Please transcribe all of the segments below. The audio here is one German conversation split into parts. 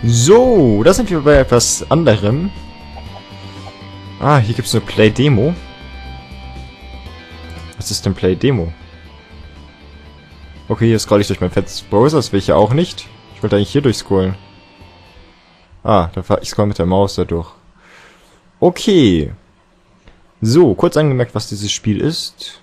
So, da sind wir bei etwas anderem. Ah, hier gibt es eine Play-Demo. Was ist denn Play-Demo? Okay, hier scroll ich durch mein fettes Browser, das will ich ja auch nicht. Ich wollte eigentlich hier durchscrollen. Ah, ich scroll mit der Maus da durch. Okay. So, kurz angemerkt, was dieses Spiel ist.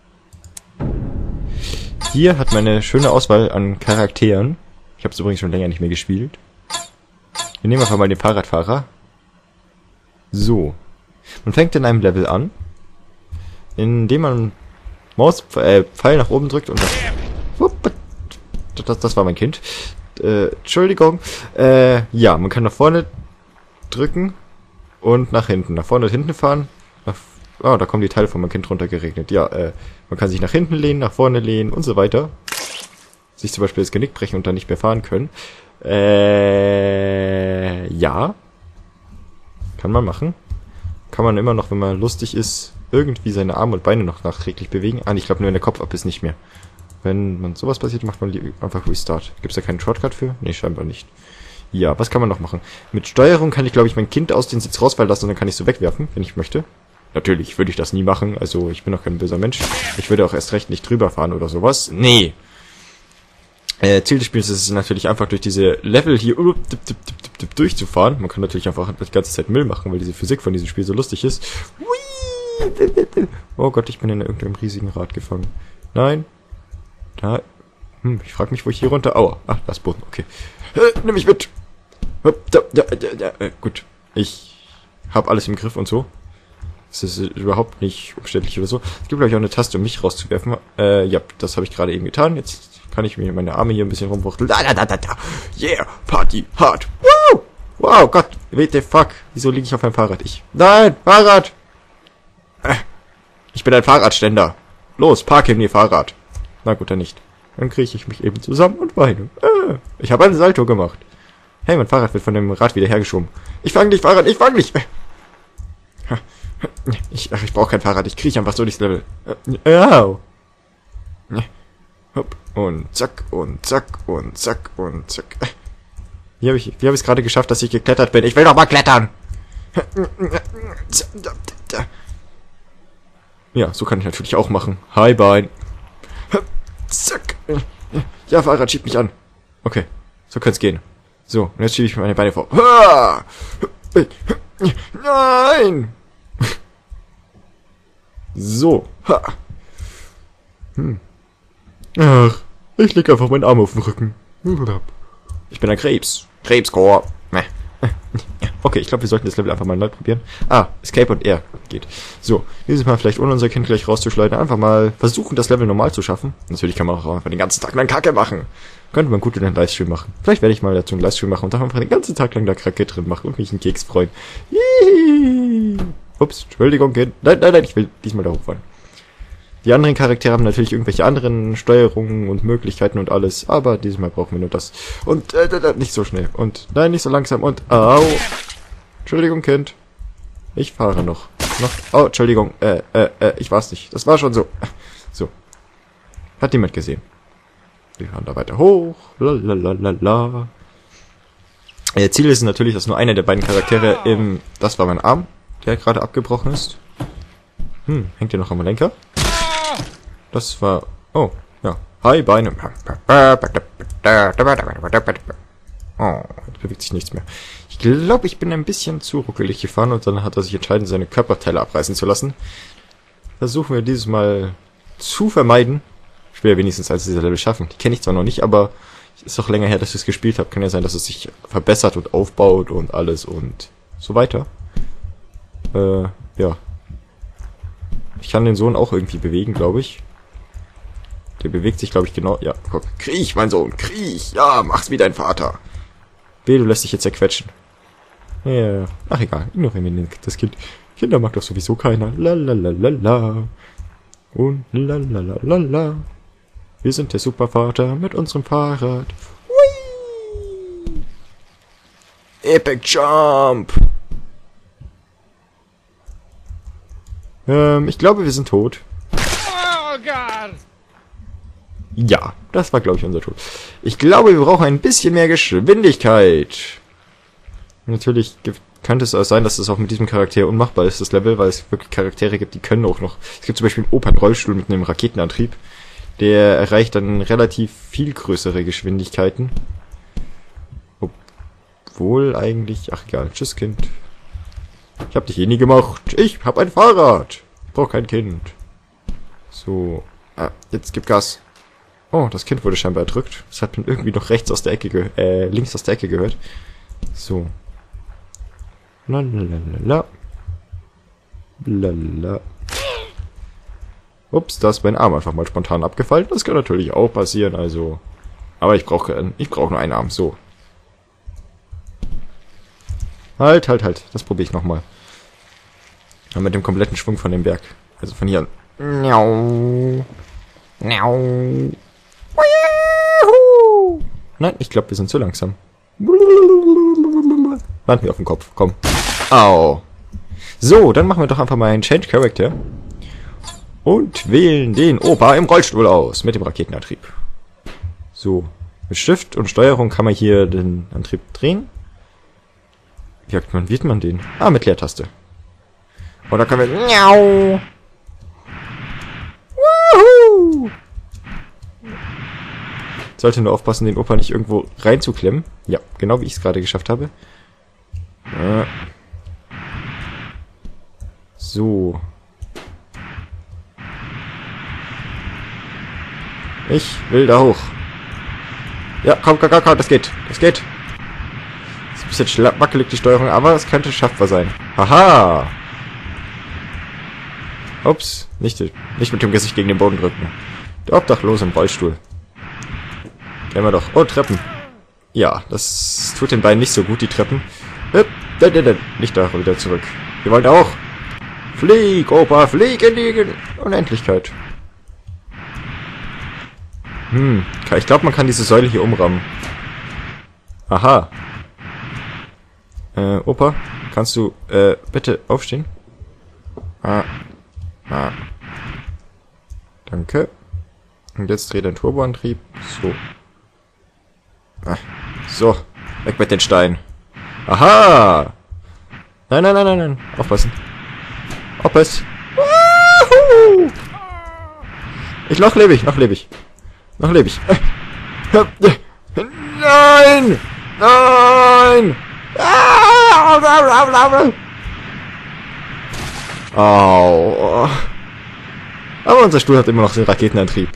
Hier hat man eine schöne Auswahl an Charakteren. Ich habe es übrigens schon länger nicht mehr gespielt. Wir nehmen einfach mal den Fahrradfahrer. So. Man fängt in einem Level an, indem man Pfeil nach oben drückt und das war mein Kind. Entschuldigung. Ja, man kann nach vorne drücken und nach hinten. Nach vorne und hinten fahren. Da kommen die Teile von meinem Kind runtergeregnet. Ja, man kann sich nach hinten lehnen, nach vorne lehnen und so weiter. Sich zum Beispiel das Genick brechen und dann nicht mehr fahren können. Ja. Kann man machen. Kann man immer noch, wenn man lustig ist, irgendwie seine Arme und Beine noch nachträglich bewegen. Ah, ich glaube nur, wenn der Kopf ab ist, nicht mehr. Wenn man sowas passiert, macht man einfach Restart. Gibt es da keinen Shortcut für? Nee, scheinbar nicht. Ja, was kann man noch machen? Mit Steuerung kann ich, glaube ich, mein Kind aus dem Sitz rausfallen lassen und dann kann ich es so wegwerfen, wenn ich möchte. Natürlich würde ich das nie machen. Also, ich bin doch kein böser Mensch. Ich würde auch erst recht nicht drüber fahren oder sowas. Nee. Ziel des Spiels ist es natürlich einfach durch diese Level hier durchzufahren. Man kann natürlich einfach die ganze Zeit Müll machen, weil diese Physik von diesem Spiel so lustig ist. Oh Gott, ich bin in irgendeinem riesigen Rad gefangen. Nein. Da. Ich frage mich, wo ich hier runter... Aua. Ach, das Boden. Okay. Nimm mich mit. Gut. Ich habe alles im Griff und so. Es ist überhaupt nicht umständlich oder so. Es gibt, glaube ich, auch eine Taste, um mich rauszuwerfen. Ja, das habe ich gerade eben getan. Jetzt kann ich mir meine Arme hier ein bisschen rumwuchteln. Yeah, Party hard. Woo! Wow, Gott, what the fuck? Wieso liege ich auf einem Fahrrad? Nein, Fahrrad! Ich bin ein Fahrradständer. Los, parke mir Fahrrad. Na gut, dann nicht. Dann kriege ich mich eben zusammen und weine. Ich habe einen Salto gemacht. Hey, mein Fahrrad wird von dem Rad wieder hergeschoben. Ich fange dich, Fahrrad, ich fange dich. Ich brauche kein Fahrrad, ich krieche einfach so durchs Level. Au. Hopp, und zack, und zack, und zack, und zack. Wie habe ich es gerade geschafft, dass ich geklettert bin? Ich will doch mal klettern! Ja, so kann ich natürlich auch machen. Hi, Bein. Zack. Ja, Fahrrad, schieb mich an. Okay, so könnte es gehen. So, und jetzt schiebe ich mir meine Beine vor. Nein! So. Ach, ich leg einfach meinen Arm auf den Rücken. Ich bin ein Krebs. Krebscore. Okay, ich glaube, wir sollten das Level einfach mal neu probieren. Ah, Escape und R geht. So, dieses Mal vielleicht ohne unser Kind gleich rauszuschleudern. Einfach mal versuchen, das Level normal zu schaffen. Natürlich kann man auch einfach den ganzen Tag lang Kacke machen. Könnte man gut in einen Livestream machen. Vielleicht werde ich mal dazu einen Livestream machen und dann einfach den ganzen Tag lang da Kacke drin machen und mich einen Keks freuen. Hihihi. Ups, Entschuldigung, Kind. Nein, ich will diesmal da hochfahren. Die anderen Charaktere haben natürlich irgendwelche anderen Steuerungen und Möglichkeiten und alles, aber diesmal brauchen wir nur das. Und, nicht so schnell. Und, nein, nicht so langsam. Und, au. Entschuldigung, Kind. Ich fahre noch. Oh, Entschuldigung. Ich war's nicht. Das war schon so. So. Hat niemand gesehen. Wir fahren da weiter hoch. Lalalala. Ziel ist natürlich, dass nur einer der beiden Charaktere das war mein Arm, der gerade abgebrochen ist. Hängt ihr noch am Lenker? Das war... Oh, ja. Hi, Beine. Oh, jetzt bewegt sich nichts mehr. Ich glaube, ich bin ein bisschen zu ruckelig gefahren und dann hat er sich entschieden, seine Körperteile abreißen zu lassen. Versuchen wir dieses Mal zu vermeiden. Ich will ja wenigstens als dieser Level schaffen. Die kenne ich zwar noch nicht, aber ist doch länger her, dass ich es gespielt habe. Kann ja sein, dass es sich verbessert und aufbaut und alles und so weiter. Ja. Ich kann den Sohn auch irgendwie bewegen, glaube ich. Der bewegt sich, glaube ich, genau... Ja, guck. Kriech, mein Sohn, kriech! Ja, mach's wie dein Vater. Weh, du lässt dich jetzt zerquetschen. Ja, ach egal, ignorieren wir das Kind. Kinder mag doch sowieso keiner. Lalalala. Und lalalala. Wir sind der Supervater mit unserem Fahrrad. Hui! Epic Jump! Ich glaube, wir sind tot. Oh Gott! Ja, das war, glaube ich, unser Tod. Ich glaube, wir brauchen ein bisschen mehr Geschwindigkeit. Natürlich könnte es auch sein, dass es auch mit diesem Charakter unmachbar ist, das Level, weil es wirklich Charaktere gibt, die können auch noch... Es gibt zum Beispiel einen Opernrollstuhl mit einem Raketenantrieb. Der erreicht dann relativ viel größere Geschwindigkeiten. Obwohl eigentlich... Ach egal, tschüss Kind. Ich hab dich eh nie gemacht. Ich hab ein Fahrrad. Ich brauch kein Kind. So. Ah, jetzt gib Gas. Oh, das Kind wurde scheinbar erdrückt. Das hat man irgendwie noch rechts aus der Ecke links aus der Ecke gehört. So. Lalalala. Lala. Ups, da ist mein Arm einfach mal spontan abgefallen. Das kann natürlich auch passieren, also. Aber ich brauche nur einen Arm. So. Halt. Das probiere ich nochmal. Ja, mit dem kompletten Schwung von dem Berg. Also von hier an. Nein, ich glaube, wir sind zu langsam. Landen wir auf dem Kopf. Komm. Au. So, dann machen wir doch einfach mal einen Change Character. Und wählen den Opa im Rollstuhl aus. Mit dem Raketenantrieb. So. Mit Stift und Steuerung kann man hier den Antrieb drehen. Wie aktiviert man den? Ah, mit Leertaste. Und dann können wir... Miau. Woohoo. Sollte nur aufpassen, den Opa nicht irgendwo reinzuklemmen. Ja, genau wie ich es gerade geschafft habe. So. Ich will da hoch. Ja, komm, das geht. Das geht. Ist ein bisschen wackelig die Steuerung, aber es könnte schaffbar sein. Haha! Ups, nicht mit dem Gesicht gegen den Boden drücken. Der Obdachlose im Rollstuhl. Kennen wir doch. Oh, Treppen. Ja, das tut den Beinen nicht so gut, die Treppen. Nicht da wieder zurück. Wir wollen auch. Flieg, Opa, flieg in die Unendlichkeit. Ich glaube, man kann diese Säule hier umrammen. Aha. Opa, kannst du, bitte aufstehen? Danke. Und jetzt dreht ein Turboantrieb. So. So. Weg mit den Steinen. Aha! Nein. Aufpassen. Aufpassen. Woohoo! Noch lebe ich. Nein! Au. Aber unser Stuhl hat immer noch den Raketenantrieb.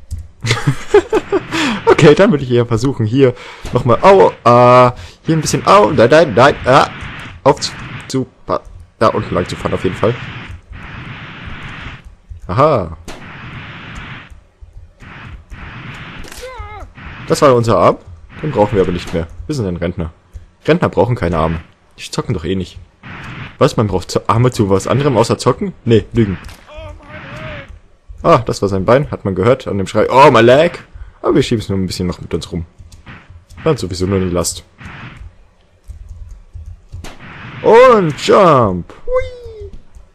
Okay, dann würde ich eher versuchen, hier nochmal, hier ein bisschen, nein, da unten lang zu fahren, auf jeden Fall. Aha. Das war unser Arm. Den brauchen wir aber nicht mehr. Wir sind ein Rentner. Rentner brauchen keine Arme. Die zocken doch eh nicht. Was, man braucht Arme zu was anderem außer zocken? Nee, lügen. Ah, das war sein Bein, hat man gehört an dem Schrei. Oh, my leg! Aber wir schieben es nur ein bisschen noch mit uns rum. Dann sowieso nur die Last. Und Jump! Hui.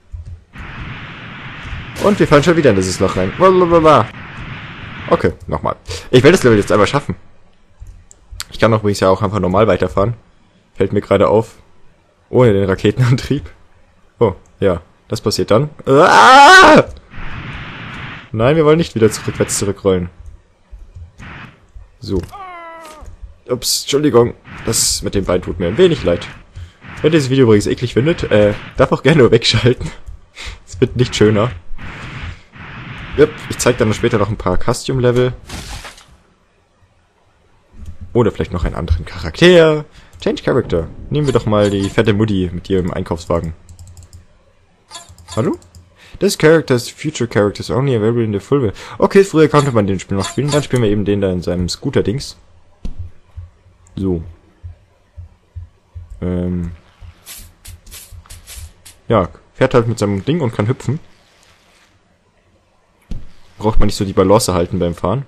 Und wir fallen schon wieder in dieses Loch rein. Okay, nochmal. Ich will das Level jetzt einmal schaffen. Ich kann übrigens ja auch einfach normal weiterfahren. Fällt mir gerade auf. Ohne den Raketenantrieb. Oh, ja. Das passiert dann. Ah! Nein, wir wollen nicht wieder rückwärts zurückrollen. So. Ups, Entschuldigung. Das mit dem Bein tut mir ein wenig leid. Wenn ihr dieses Video übrigens eklig findet, darf auch gerne wegschalten. Es wird nicht schöner. Yep, ich zeige dann später noch ein paar Custom-Level. Oder vielleicht noch einen anderen Charakter. Change Character. Nehmen wir doch mal die fette Mutti mit ihrem Einkaufswagen. Hallo? This character's future characters only available in the full way. Okay, früher konnte man den Spiel noch spielen. Dann spielen wir eben den da in seinem Scooter-Dings. So. Ja, fährt halt mit seinem Ding und kann hüpfen. Braucht man nicht so die Balance halten beim Fahren.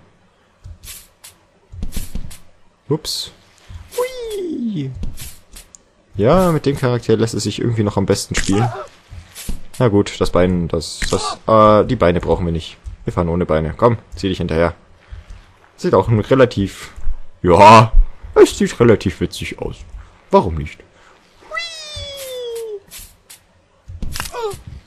Ups. Hui. Ja, mit dem Charakter lässt es sich irgendwie noch am besten spielen. Na gut, das Bein, die Beine brauchen wir nicht. Wir fahren ohne Beine. Komm, zieh dich hinterher. Sieht auch relativ... Ja, es sieht relativ witzig aus. Warum nicht?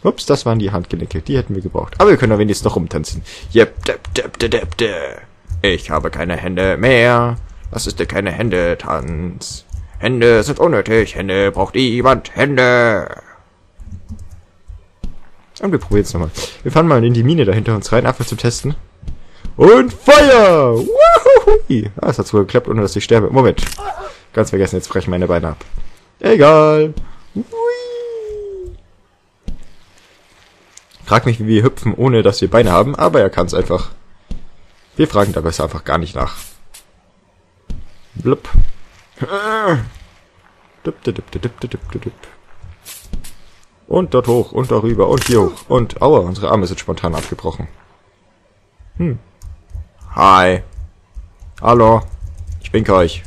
Ups, das waren die Handgelenke. Die hätten wir gebraucht. Aber wir können ja wenigstens noch rumtanzen. Jep, dep, dep, dep, dep, dep. Ich habe keine Hände mehr. Das ist der keine Hände-Tanz. Hände sind unnötig. Hände braucht niemand. Hände. Und wir probieren es nochmal. Wir fahren mal in die Mine da hinter uns rein, einfach zum Testen. Und Feuer! Woohoo! Ah, das hat sogar geklappt, ohne dass ich sterbe. Moment. Ganz vergessen, jetzt brechen meine Beine ab. Egal. Hui. Frag mich, wie wir hüpfen, ohne dass wir Beine haben, aber er kann es einfach. Wir fragen da besser einfach gar nicht nach. Blub. Und dort hoch und darüber und hier hoch. Und aua, unsere Arme sind spontan abgebrochen. Hi. Hallo. Ich winke euch.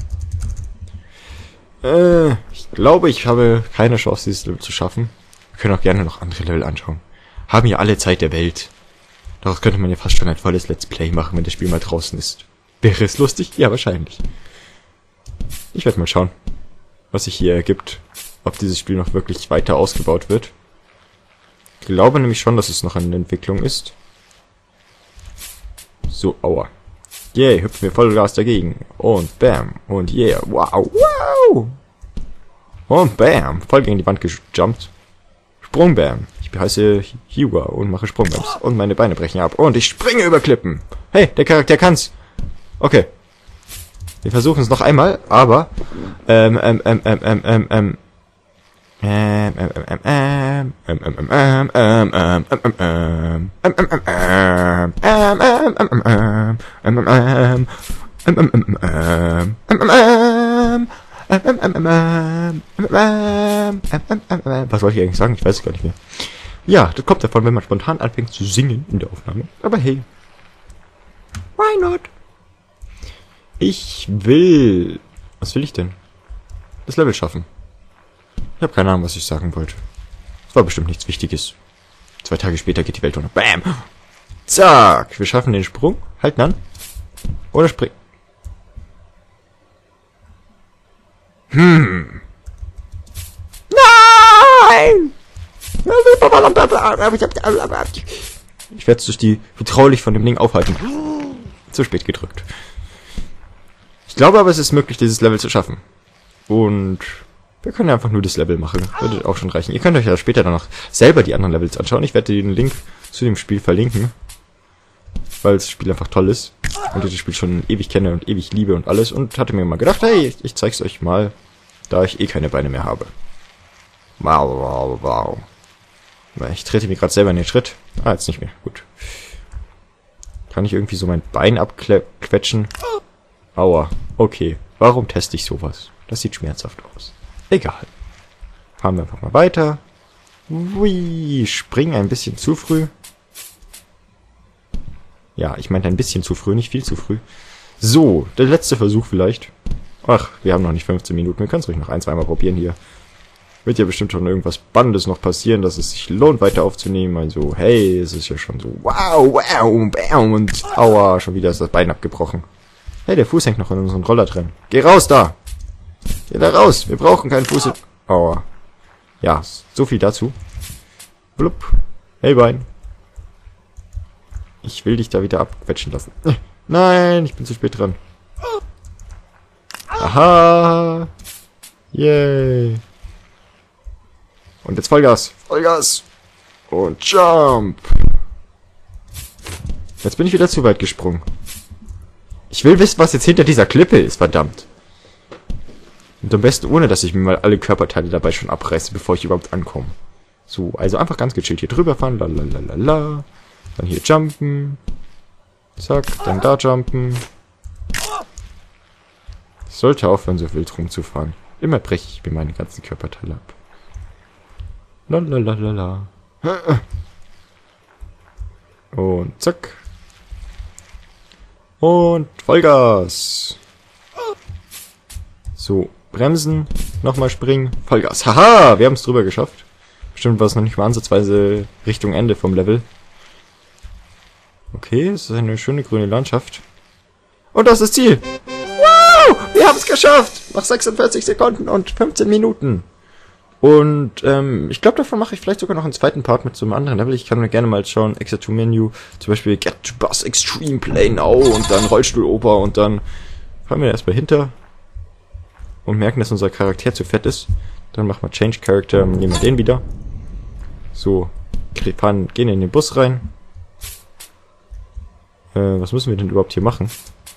Ich glaube, ich habe keine Chance, dieses Level zu schaffen. Wir können auch gerne noch andere Level anschauen. Haben ja alle Zeit der Welt. Daraus könnte man ja fast schon ein volles Let's Play machen, wenn das Spiel mal draußen ist. Wäre es lustig? Ja, wahrscheinlich. Ich werde mal schauen, was sich hier ergibt. Ob dieses Spiel noch wirklich weiter ausgebaut wird. Ich glaube nämlich schon, dass es noch in Entwicklung ist. So, aua. Yay, hüpfen wir Vollgas dagegen. Und bam. Und yeah. Wow, wow. Und bam. Voll gegen die Wand gejumpt. Sprungbam. Ich heiße Hyuga und mache Sprungbams. Und meine Beine brechen ab. Und ich springe über Klippen. Hey, der Charakter kann's. Okay. Wir versuchen es noch einmal, aber was wollte ich eigentlich sagen? Ich weiß es gar nicht mehr. Ja, das kommt davon, wenn man spontan anfängt zu singen in der Aufnahme. Aber hey. Why not? Ich will... Was will ich denn? Das Level schaffen. Ich habe keine Ahnung, was ich sagen wollte. Es war bestimmt nichts Wichtiges. 2 Tage später geht die Welt unter. Bam! Zack! Wir schaffen den Sprung. Halten an. Oder springen. Nein! Ich werde es durch die vertraulich von dem Ding aufhalten. Zu spät gedrückt. Ich glaube aber, es ist möglich, dieses Level zu schaffen. Und wir können ja einfach nur das Level machen. Würde auch schon reichen. Ihr könnt euch ja später dann noch selber die anderen Levels anschauen. Ich werde den Link zu dem Spiel verlinken. Weil das Spiel einfach toll ist. Und ich das Spiel schon ewig kenne und ewig liebe und alles. Und hatte mir mal gedacht, hey, ich zeig's euch mal, da ich eh keine Beine mehr habe. Wow, wow, wow. Ich trete mir gerade selber in den Schritt. Ah, jetzt nicht mehr. Gut. Kann ich irgendwie so mein Bein abquetschen? Aua. Okay. Warum teste ich sowas? Das sieht schmerzhaft aus. Egal. Fahren wir einfach mal weiter. Ui, springen ein bisschen zu früh. Ja, ich meinte ein bisschen zu früh, nicht viel zu früh. So, der letzte Versuch vielleicht. Ach, wir haben noch nicht 15 Minuten. Wir können es ruhig noch 1-2 Mal probieren hier. Wird ja bestimmt schon irgendwas Spannendes noch passieren, dass es sich lohnt, weiter aufzunehmen. Also, hey, es ist ja schon so, wow, wow, bam, und aua, schon wieder ist das Bein abgebrochen. Hey, der Fuß hängt noch in unserem Roller drin. Geh raus da! Geh da raus! Wir brauchen keinen Fuß. Aua. Ja, so viel dazu. Blub. Hey, Bein. Ich will dich da wieder abquetschen lassen. Nein, ich bin zu spät dran. Aha. Yay. Und jetzt Vollgas. Vollgas. Und Jump. Jetzt bin ich wieder zu weit gesprungen. Ich will wissen, was jetzt hinter dieser Klippe ist, verdammt. Und am besten ohne, dass ich mir mal alle Körperteile dabei schon abreiße, bevor ich überhaupt ankomme. So, also einfach ganz gechillt hier drüber fahren. Lalalala. Dann hier jumpen. Zack, dann da jumpen. Ich sollte aufhören, so wild rumzufahren. Immer breche ich mir meine ganzen Körperteile ab. Lalalala. Und zack. Und Vollgas. So, bremsen, nochmal springen, Vollgas. Haha, wir haben es drüber geschafft. Bestimmt war es noch nicht mal ansatzweise Richtung Ende vom Level. Okay, es ist eine schöne grüne Landschaft. Und das ist Ziel. Wow, wir haben es geschafft. Nach 46 Sekunden und 15 Minuten. Und ich glaube, davon mache ich vielleicht sogar noch einen zweiten Part mit so einem anderen Level. Ich kann mir gerne mal schauen, Exit to Menu, zum Beispiel Get to Bus Extreme Play Now und dann Rollstuhloper und dann fahren wir erstmal hinter und merken, dass unser Charakter zu fett ist. Dann machen wir Change Character, nehmen wir den wieder. So, gehen in den Bus rein. Was müssen wir denn überhaupt hier machen?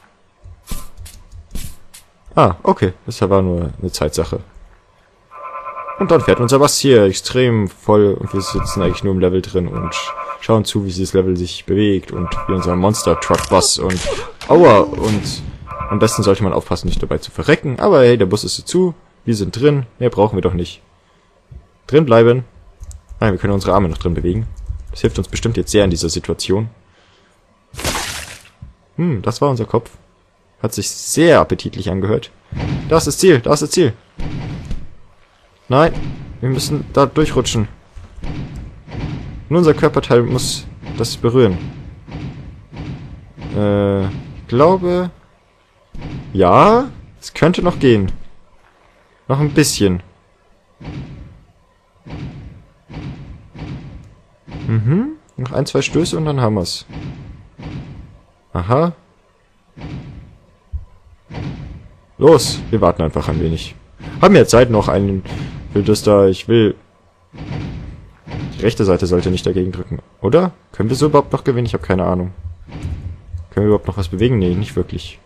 Ah, okay, das war nur eine Zeitsache. Und dann fährt unser Bus hier extrem voll und wir sitzen eigentlich nur im Level drin und schauen zu, wie dieses Level sich bewegt und wie unser Monster Truck Bus und aua, und am besten sollte man aufpassen, nicht dabei zu verrecken, aber hey, der Bus ist zu, wir sind drin, mehr brauchen wir doch nicht. Drin bleiben. Nein, wir können unsere Arme noch drin bewegen. Das hilft uns bestimmt jetzt sehr in dieser Situation. Das war unser Kopf. Hat sich sehr appetitlich angehört. Da ist das Ziel, da ist das Ziel. Nein, wir müssen da durchrutschen. Nur unser Körperteil muss das berühren. Ich glaube... Ja, es könnte noch gehen. Noch ein bisschen. Noch 1, 2 Stöße und dann haben wir's. Aha. Los, wir warten einfach ein wenig. Haben wir Zeit noch einen... Ich will... Die rechte Seite sollte nicht dagegen drücken. Oder? Können wir so überhaupt noch gewinnen? Ich habe keine Ahnung. Können wir überhaupt noch was bewegen? Nee, nicht wirklich.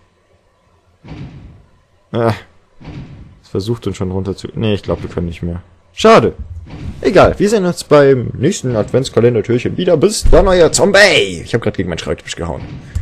Es versucht uns schon runter zu... Nee, ich glaube, wir können nicht mehr. Schade. Egal, wir sehen uns beim nächsten Adventskalender-Türchen wieder. Bis dann, euer Zombie! Ich habe gerade gegen meinen Schreibtisch gehauen.